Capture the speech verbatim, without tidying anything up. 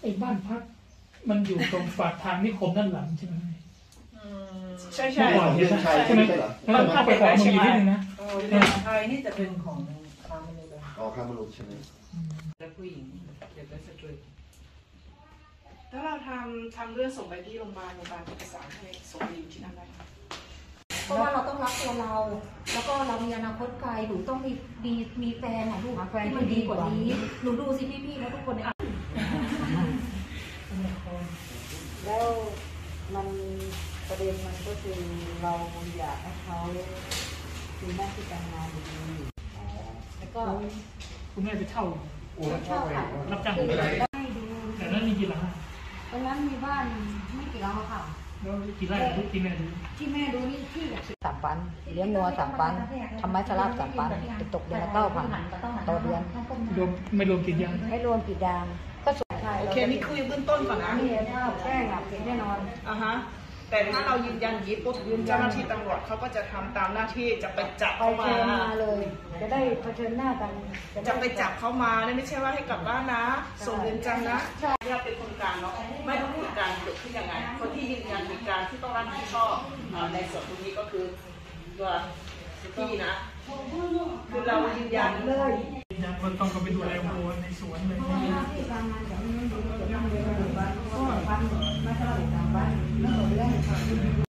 ไอ้บ้านพักมันอยู่ตรงฝากทางนิคมด้านหลังใช่ไหมใช่ใช่ใช่ไหมแล้วเข้าไปขวามือนิดนึงนะไทยนี่จะเป็นของค้ามนุษย์อ๋อค้ามนุษย์ใช่ไหมและผู้หญิงเด็กและสตรีถ้าเราทำทำเรื่องส่งไปที่โรงพยาบาลโรงพยาบาลเอกสารให้ส่งไปอยู่ที่นั่นได้เพราะว่าเราต้องรักตัวเรา แล้วก็เรามีอนาคตไกลหนูต้องมีมีมีแฟนอ่ะลูกแฟนที่ดีกว่านี้หนูดูสิพี่ๆแล้วทุกคนเนี่ยแล้วมันประเด็นมันก็คือเราอยากให้เขามีหน้าที่การงานดีแล้วก็คุณแม่ไปเช่าเช่าค่ะรับจ้างแต่นั้นมีกี่หลังตรงนั้นมีบ้านไม่กี่หลังค่ะแล้วกี่ไร่ที่แม่ดูที่แม่ดูนี่ที่สามปันเลี้ยงงัวสามปันทำไม้สลับสามปันติดตกเดือนละเก้าพันต่อเดือนรวมไม่รวมกินยางไม่รวมกินยางก็สุดท้ายโอเคนี่คุยเบื้องต้นก่อนนะนี่ถ้าแจ้งอ่ะผิดแน่นอนอ่ะฮะแต่ถ้าเรายืนยันยีปุ๊บเจ้าหน้าที่ตำรวจเขาก็จะทำตามหน้าที่จะไปจับเขามาเลยจะได้เผชิญหน้ากันจะไปจับเขามาไม่ใช่ว่าให้กลับบ้านนะส่งเรือนจำนะเนี่ยเป็นคนกลางเนาะไม่ต้องเหตุการณ์เกิดขึ้นยังไงคนที่ยืนยันเหตุการณ์ที่ต้องรับผิดชอบในส่วนตรงนี้ก็คือตัวพี่นะคือเรายืนยันเลยมันต้องไปดูแลวัวในสวนเลยที่การงานอย่างนี้มันดูจะนั่งเรียนอยู่บ้านก็บ้านไม่เท่าไหร่ตามบ้านแล้วเรื่อง